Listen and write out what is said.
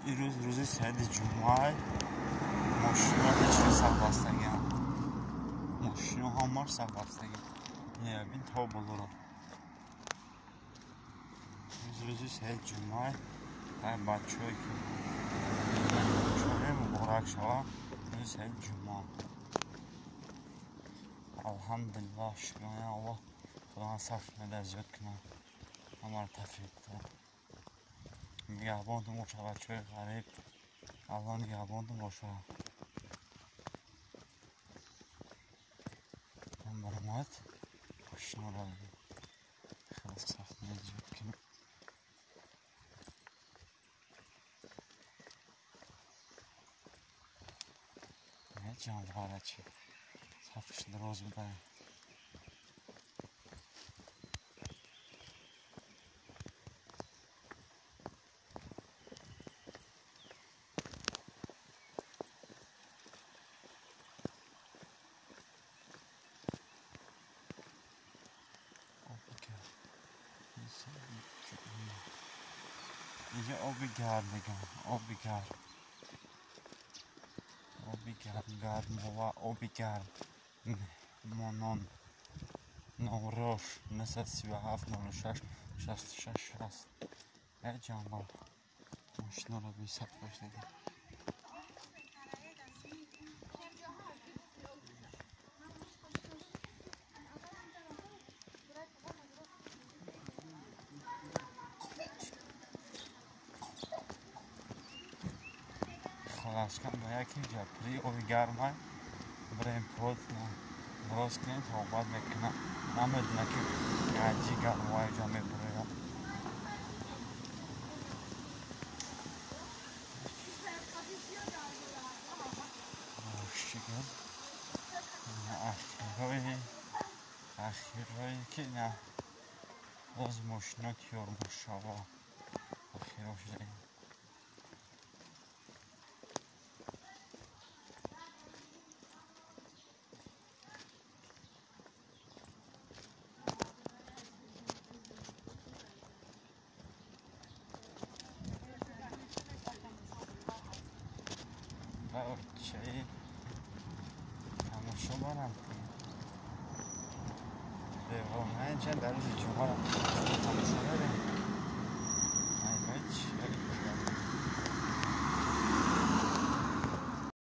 روز سعید جمعه ماشینا هیچ صف بستگی ماشینا همار صف بستگی بین تا بلورا روز سعید جمعه بچه هایی که چونه مبارک شوه روز سعید جمعه الحمدلله شکرانه الله خدا صف نده زیاد کنه همه تفریق کنه نگهبانتون باشه بچه های غریب الله نگهبانتون باشه من برامد ماشینا را خیلی صف نده زیاد کنه نه جانوره چی صفش دراز بوده اینجا آبی گرم میگم آبی گرم و آبی گرم مانان نوروش مثل 37 96 66 هست ای جانبا ماشینا رو بی صف باش دیگه خلاص کن با یکی جپری آبی گرمه بریم پود درست کنیم تا بعد میکنم نمیدونه که عجی گرم و اینجا میبریم شکل اخیرهایی که نه باز ماشینا تیار مشاوا اخیراش داریم چه تماشا برم به واقعا چند در روز جمعه تماشا بریم